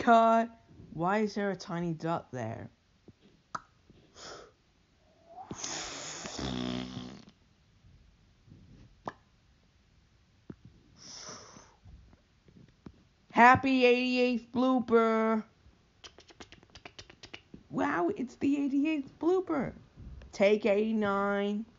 Cut. Why is there a tiny dot there? Happy 88th blooper. Wow, it's the 88th blooper. Take 89.